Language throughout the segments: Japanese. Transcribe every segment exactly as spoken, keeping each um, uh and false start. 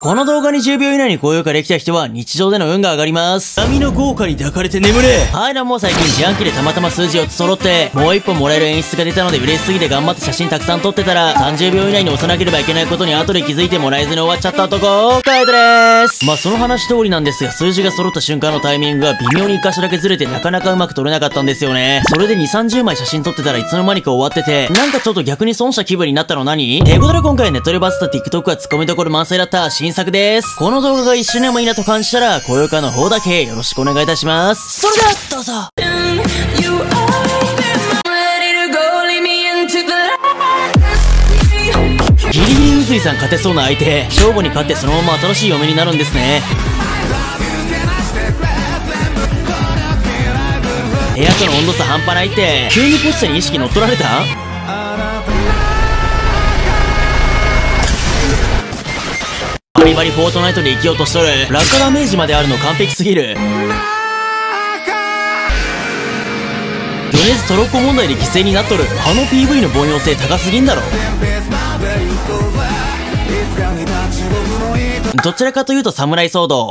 この動画にじゅうびょう以内に高評価できた人は日常での運が上がります。波の豪華に抱かれて眠れ。はい、どうも最近自販機でたまたま数字を揃って、もう一本もらえる演出が出たので嬉しすぎて頑張って写真たくさん撮ってたら、さんじゅうびょう以内に押さなければいけないことに後で気づいてもらえずに終わっちゃった男、カイトでーす。まあその話通りなんですが、数字が揃った瞬間のタイミングが微妙に一箇所だけずれてなかなかうまく撮れなかったんですよね。それでに、さんじゅうまい写真撮ってたらいつの間にか終わってて、なんかちょっと逆に損した気分になったの何？ということで今回ネットでバズった TikTok はツッコミどころ満載だった新作です。この動画が一瞬でもいいなと感じたら、高評価の方だけよろしくお願いいたします。それでは、どうぞ。ギリギリうずいさん勝てそうな相手、勝負に勝ってそのまま新しい嫁になるんですね。部屋との温度差半端ないって、急にポスターに意識乗っ取られた？バリバリフォートナイトで生きようとしとる。落下ダメージまであるの完璧すぎる。米津トロッコ問題で犠牲になっとる。あの ピーブイ の凡庸性高すぎんだろ。どちらかというと侍騒動。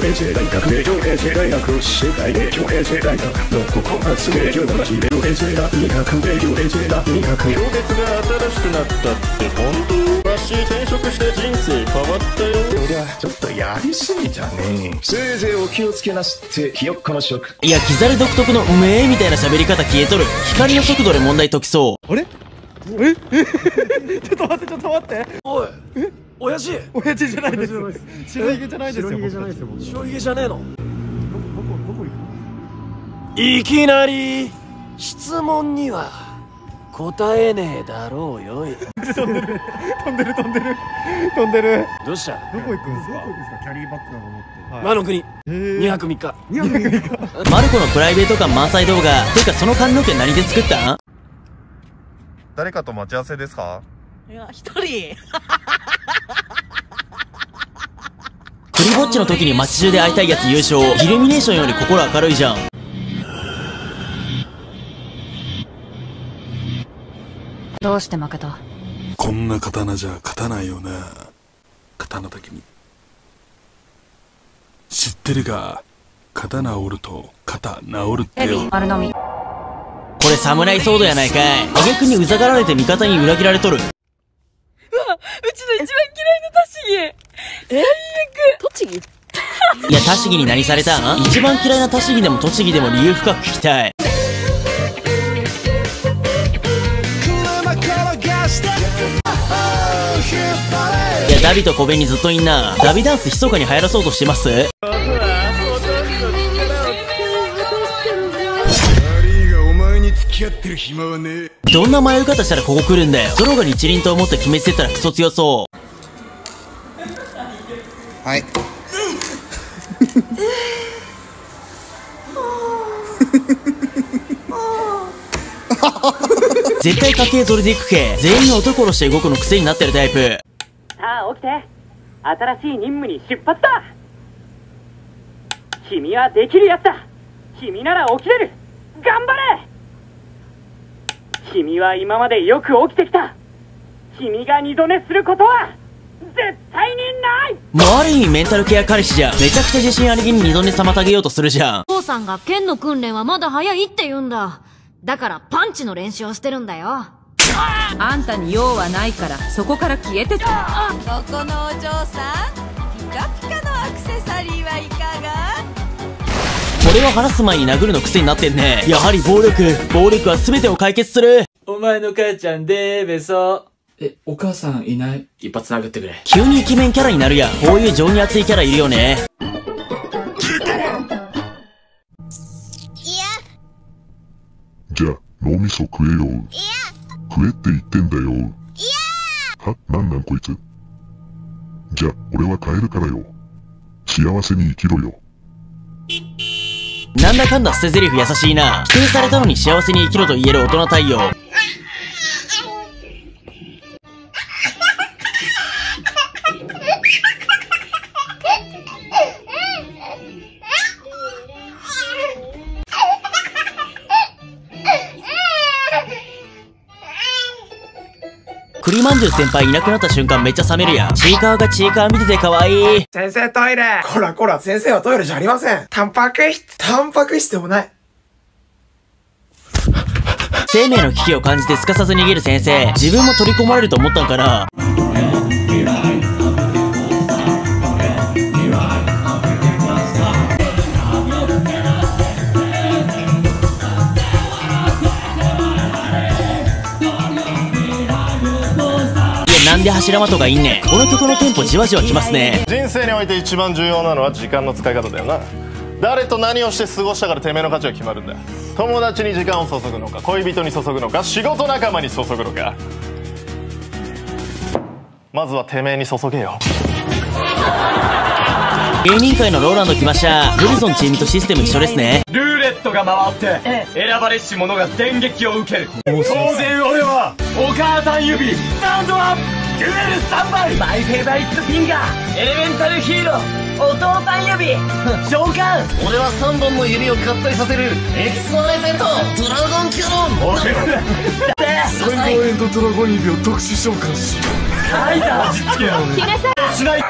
転職して人生変わったよ。そりゃちょっとやりすぎたね。せいぜいお気をつけなすってひよっこの職。 いや、キザル独特のうめえみたいな喋り方消えとる。光の速度で問題解きそう。 あれえちょっと待ってちょっと待って。おいえ親父親父じゃないです。白ひげじゃないですよ。白ひげじゃないですよ。白ひげじゃねえの。どこどこどこ行く？いきなり質問には答えねえだろうよい。飛んでる飛んでる飛んでる飛んでる。どうした？どこ行くんですか？キャリーバッグなの持って。魔の国にはくみっか。にはくみっか。 マルコのプライベート感満載動画。てかその髪の毛何で作ったん？ 誰かと待ち合わせですか？ いや、一人。クリぼっちの時に街中で会いたいやつ優勝。イルミネーションより心明るいじゃん。 どうして負けた？ こんな刀じゃ勝たないよな。刀だけに。知ってるか？刀折ると肩治るってよ。 丸飲み。 これ侍騒動やないかい。挙句にうざがられて味方に裏切られとる。うわ、 うちの一番嫌いな栃木。最悪。栃木？ いや、栃木に何されたん？一番嫌いな栃木でも栃木でも理由深く聞きたい。いや、ダビと小紅ずっといんな。ダビダンス密かに流行らそうとしてます？どんな迷い方したらここ来るんだよ。ゾロが日輪と思って決めつけたらクソ強そう。 はい。 絶対家系ぞれでいくけ。全員男殺して動くの癖になってるタイプ。 さあ起きて、新しい任務に出発だ。君はできるやつだ。君なら起きれる。頑張れ。君は今までよく起きてきた。君が二度寝することは絶対にない。 もうある意味メンタルケア彼氏じゃん。めちゃくちゃ自信ありげに二度寝妨げようとするじゃん。 父さんが剣の訓練はまだ早いって言うんだ。だからパンチの練習をしてるんだよ。 あんたに用はないからそこから消えてって。ここのお嬢さん、ピカピカのアクセサリーはいかが？ これは話す前に殴るの癖になってんね。やはり暴力暴力は全てを解決する。 お前の母ちゃんでーべそ。え、お母さんいない？一発殴ってくれ。 急にイケメンキャラになるやん。こういう情に熱いキャラいるよね。 じゃあ脳みそ食えよ。食えって言ってんだよ。は？なんなんこいつ。じゃあ俺は帰るからよ。幸せに生きろよ。 なんだかんだ捨て台詞優しいな。否定されたのに幸せに生きろと言える大人対応。 栗まんじゅう先輩いなくなった瞬間めっちゃ冷めるやん。ちいかわがちいかわ見てて可愛い。 先生トイレ。こらこら、先生はトイレじゃありません。タンパク質。タンパク質でもない。 生命の危機を感じてすかさず逃げる先生。自分も取り込まれると思ったんかな。なんで柱間とかいんねん。この曲のテンポじわじわきますね。 人生において一番重要なのは時間の使い方だよな。誰と何をして過ごしたからてめえの価値は決まるんだ。友達に時間を注ぐのか、恋人に注ぐのか、仕事仲間に注ぐのか。まずはてめえに注げよ。 芸人界のローランド来ました。ブルゾンチームとシステム一緒ですね。 ルーレットが回って選ばれし者が電撃を受ける。当然俺はお母さん指スタンドアップデュエルスタンバイマイフェイバリットフィンガーエレメンタルヒーローお父さん指召喚。俺はさんぼんの指を合体させるエクスワイゼットドラゴンキュロン。 サイドエンドドラゴン指を特殊召喚しカイザー味付けをしない。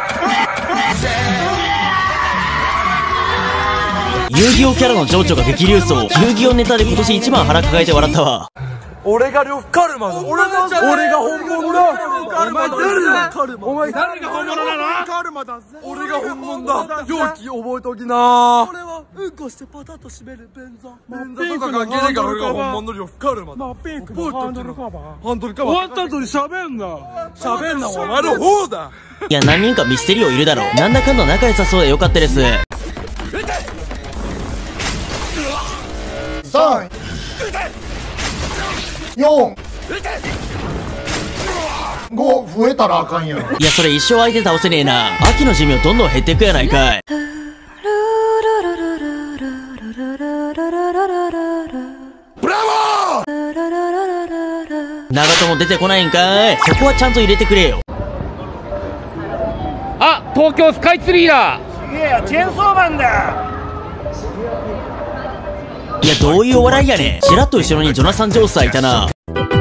遊戯王キャラの情緒が激流走。遊戯王ネタで今年一番腹抱えて笑ったわ。 俺が呂布カルマだ。俺が俺が本物だ。お前誰だ。お前誰が本物なの。カルマだぜ。俺が本物だ。容器覚えときな。俺はうんこしてパタッと閉める便座。便座とか関係ないから俺が本物の呂布カルマだ。ピンクのハンドルカバー。ハンドルカバー。終わった後に喋んな。喋んなお前の方だ。 いや何人かミステリオいるだろ。なんだかんだ仲良さそうでよかったです。 さんよんご増えたらあかんやん。 いやそれ一生相手倒せねえな。秋の寿命どんどん減っていくやないかい。 ブラボー。 長友出てこないんかい。そこはちゃんと入れてくれよ。 あ、東京スカイツリーだ。いやチェーンソーマンだ。 いやどういうお笑いやねん。ちらっと後ろにジョナサン・ジョースターいたな。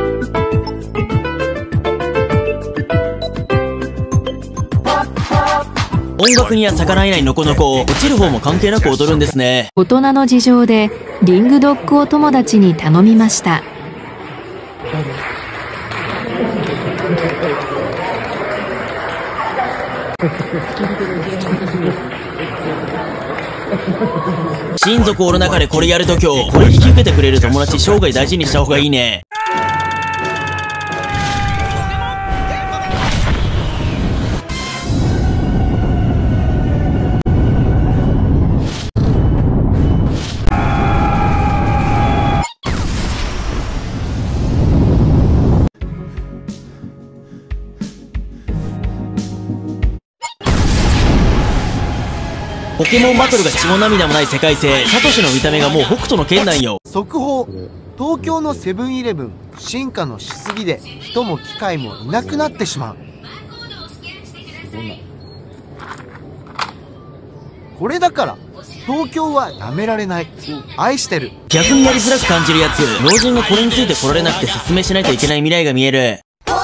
音楽には逆らえないノコノコ。落ちる方も関係なく踊るんですね。 大人の事情でリングドッグを友達に頼みました。親族おる中でこれやると今日これ引き受けてくれる友達生涯大事にした方がいいね。ポケモンバトルが血も涙もない世界線。サトシの見た目がもう北斗の剣なんよ。 速報。東京のセブンイレブン進化のしすぎで人も機械もいなくなってしまう。これだから東京はやめられない。愛してる。 逆にやりづらく感じるやつ。老人がこれについて来られなくて説明しないといけない未来が見える。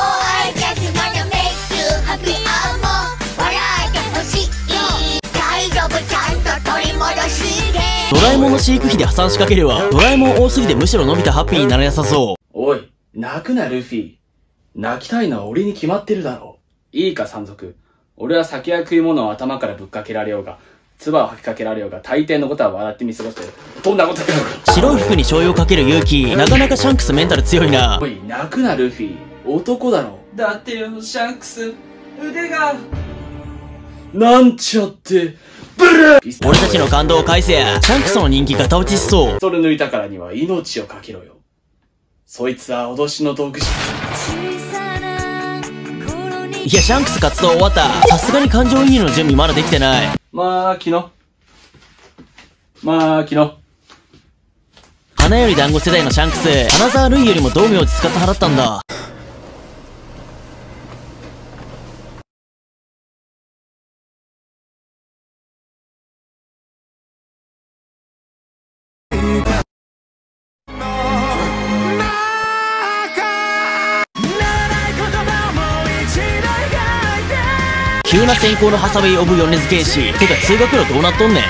ドラえもんの飼育費で破産しかけるわ。ドラえもん多すぎてむしろのび太ハッピーにならなさそう。 おい、泣くなルフィ。泣きたいのは俺に決まってるだろう。いいか山賊。俺は酒や食い物を頭からぶっかけられようが、唾を吐きかけられようが、大抵のことは笑って見過ごしてる。どんなことやろう。 白い服に醤油をかける勇気。なかなかシャンクスメンタル強いな。 おい、泣くなルフィ。男だろ。だってよ、シャンクス。腕が。なんちゃって。ブルー。 俺たちの感動を返せや。シャンクスの人気が倒落ちしそう。 それ抜いたからには命をかけろよ。そいつは脅しの道具じゃ。 いや、シャンクス活動終わった。さすがに感情移入の準備まだできてない。 まあ、昨日。まあ、昨日。 花より団子世代のシャンクス。花沢類よりも道明寺司払ったんだ。 急な先行のハサウェイオブ米津玄師。てか通学路どうなっとんねん。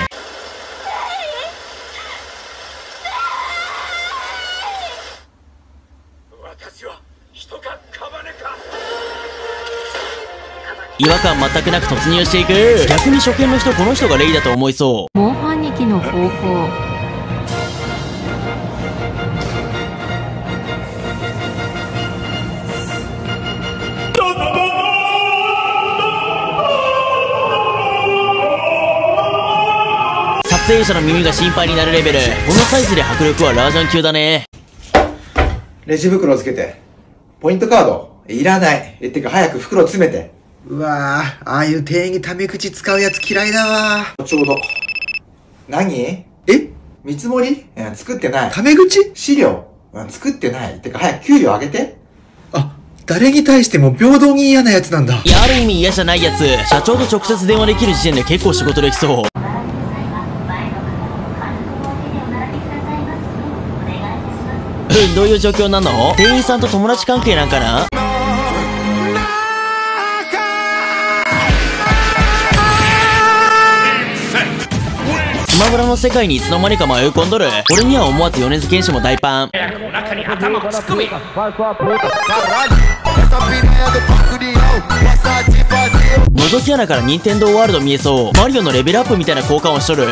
違和感全くなく突入していく。逆に初見の人この人がレイだと思いそう。 モンハンにきの方法。 撮影者の耳が心配になるレベル。このサイズで迫力はラージャン級だね。 レジ袋つけて。ポイントカードいらない。え、てか早く袋詰めて。 うわぁ、ああいう店員にタメ口使うやつ嫌いだわ。 ちょうど。何？え？見積もり？うん、作ってない。 タメ口？ 資料？うん、作ってない。てか早く給料上げて。 あ、誰に対しても平等に嫌なやつなんだ。 いや、ある意味嫌じゃないやつ。社長と直接電話できる時点で結構仕事できそう。うん、どういう状況なの？店員さんと友達関係なんかな？スマブラの世界にいつの間にか迷い込んどる。俺には思わず米津玄師も大パン。 中に頭を突っ込み。 覗き穴から任天堂ワールド見えそう。マリオのレベルアップみたいな効果音しとる。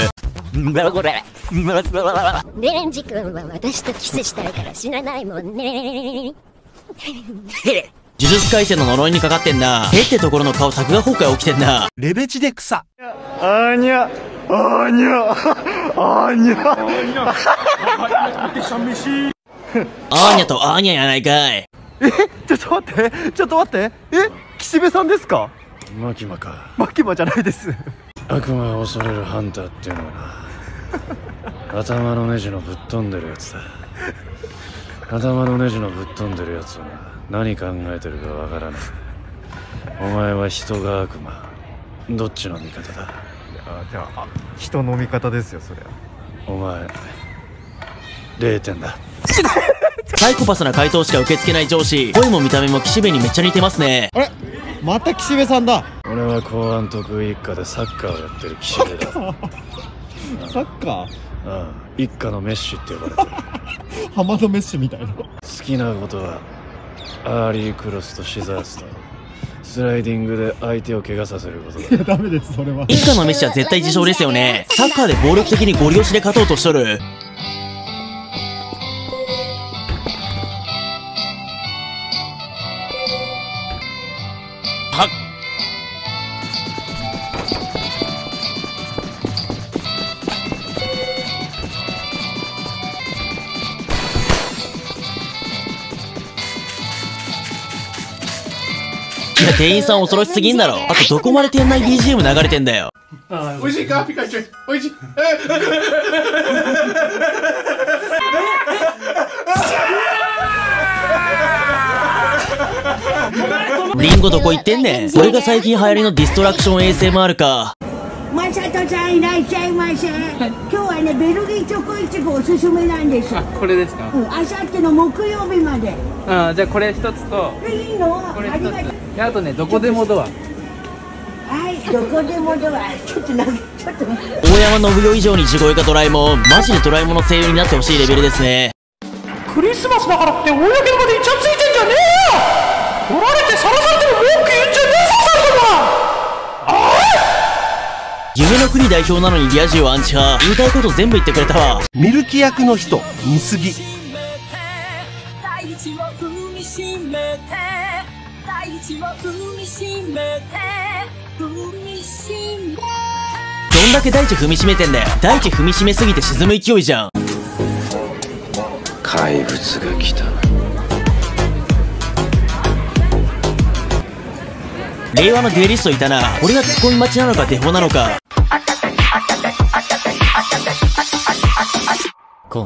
デンジ君は私とキスしたいから死なないもんね。 呪術廻戦の呪いにかかってんな。えってところの顔作画崩壊起きてんな。 レベチで草。 あーにゃあーにゃあーにゃアーニャとアーニャやないかい。 え、ちょっと待って、ちょっと待って。え、岸辺さんですか？ マキマか。 マキマじゃないです。 悪魔を恐れるハンターっていうのはな、頭のネジのぶっ飛んでるやつだ。頭のネジのぶっ飛んでるやつはな、何考えてるかわからない。お前は人が悪魔、どっちの味方だ？ あ、じゃあ、人の味方ですよ、そりゃ。 お前れいてんだ。 サイコパスな回答しか受け付けない上司。声も見た目も岸辺にめっちゃ似てますね。 あれ、また岸辺さんだ。 俺は公安得意一家でサッカーをやってる岸辺だ。 サッカー？ ああ、一家のメッシって呼ばれてる。 ハマドメッシみたいな。 好きなことはアーリークロスとシザースとスライディングで相手を怪我させることだ。 いや、ダメです、それは。 一家のメッシは絶対自称ですよね。サッカーで暴力的にゴリ押しで勝とうとしとる。はっ。いや、店員さん恐ろしすぎんだろ。あとどこまで店内 ビージーエム 流れてんだよ。 おいしいかピカチュウ。おいしい。 リンゴどこ行ってんねん。これが最近流行りのディストラクション エーエスエムアール か。 マサトさんいらっしゃいませ。今日はね、ベルギーチョコイチゴおすすめなんです。 あ、これですか？ うん、あさっての木曜日まで。 ああ、じゃあこれ一つと。 いいの？ これ一つ。で、あとね、どこでもドア。 はい、どこでもドア。ちょっとなんか、ちょっと。 大山信代以上に地声かドラえもん。マジでドラえもんの声優になってほしいレベルですね。 クリスマスだからって公の場でイチャついてんじゃねえよ。取られてさらされても文句言うんじゃねえぞ、さんとか。ああ。 夢の国代表なのにリア充アンチ派。言いたいこと全部言ってくれたわ。 ミルキ役の人、見すぎ。 どんだけ大地踏みしめてんだよ。大地踏みしめすぎて沈む勢いじゃん。 怪物が来た。 令和のデュエリストいたな。これがツッコミ待ちなのかデフォなのか。コン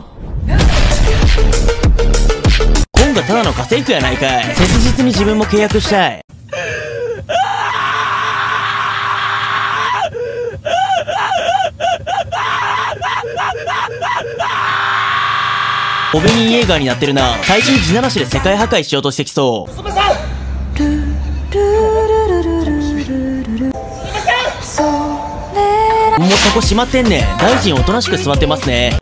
コンがただの家政婦やないかい。切実に自分も契約したい。オベニーイエーガーになってるな。最初に地ならしで世界破壊しようとしてきそう。 もうそこ閉まってんねん。大臣おとなしく座ってますね。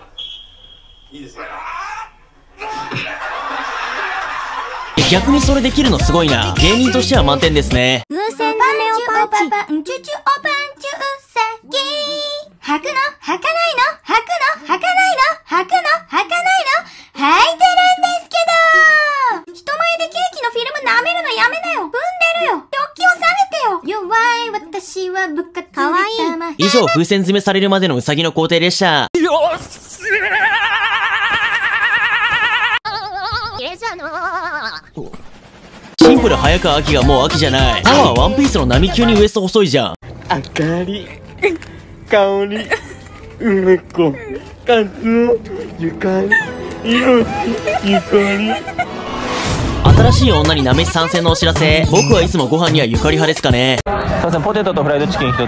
逆にそれできるのすごいな。芸人としては満点ですね。 風船詰めをパンチパンチュチュおパンチュうさぎ。履くの履かないの履くの履かないの履くの履かないの履いてるんですけど、人前でケーキのフィルム舐めるのやめなよ。踏んでるよ。時を下げてよ。弱い私は部活かわいい。 以上、風船詰めされるまでのウサギの工程でした。 よっしシンプル早川秋がもう秋じゃない。パワーワンピースの波級にウエスト細いじゃん。 あかり、香り、梅子、かつお、ゆかり、いろし、ゆかり。 新しい女になめし参戦のお知らせ。僕はいつもご飯にはゆかり派ですかね。すいません、ポテトとフライドチキン一つ。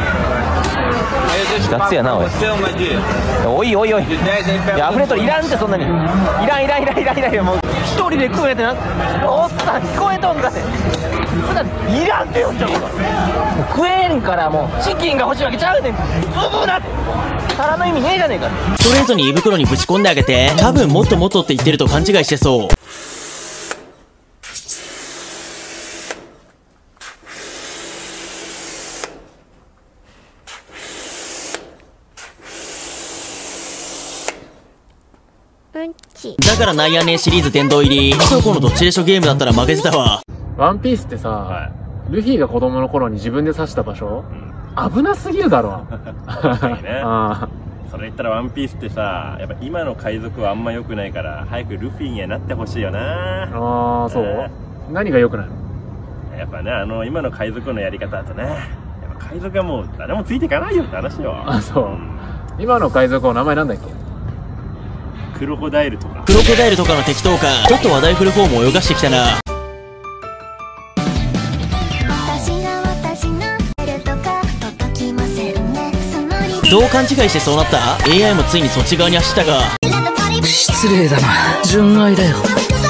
二つやな、おい。おいおいおい。いや、溢れとる。いらんってそんなに。いらんいらんいらんいらんいらん。もう一人で食うやってな。おっさん聞こえとんかって。そんないらんってよ、ちょっと。食えんからもうチキンが欲しいわけちゃうねん。粒なって。皿の意味ねえじゃねえか。ストレートに胃袋にぶち込んであげて。多分もっともっとって言ってると勘違いしてそう。だからなんやねんシリーズ殿堂入り。いそこのどっちでしょゲームだったら負けてたわ。 ワンピースってさ、はい、ルフィが子供の頃に自分で刺した場所、うん、危なすぎるだろ。 確かにね。あそれ言ったらワンピースってさ、やっぱ今の海賊はあんま良くないから早くルフィにはなってほしいよな。 ああ、そう、何が良くないの？ やっぱね、あの今の海賊のやり方だとね、やっぱ海賊はもう誰もついていかないよって話よ。 あ、そう、うん、今の海賊の名前なんだっけ？ クロコダイルとか。 クロコダイルとかの適当か。ちょっと話題振る方も泳がしてきたな。どう勘違いしてそうなった？ エーアイ もついにそっち側に走ったが。 失礼だな、純愛だよ。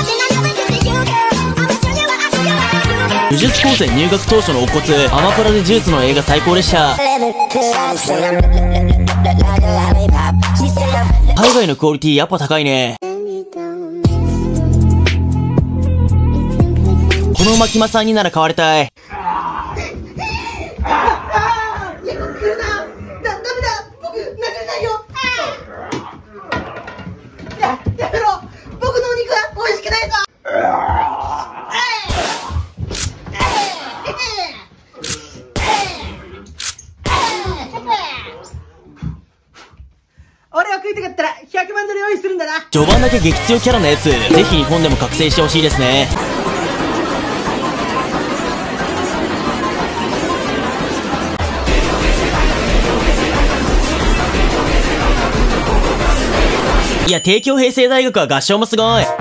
呪術高専入学当初の乙骨、アマプラで呪術の映画最高でした。海外のクオリティやっぱ高いね。この牧間さんになら買われたい。 俺は食いたかったらひゃくまんドル用意するんだな。 序盤だけ激強キャラのやつ、ぜひ日本でも覚醒してほしいですね。いや、帝京平成大学は合唱もすごい。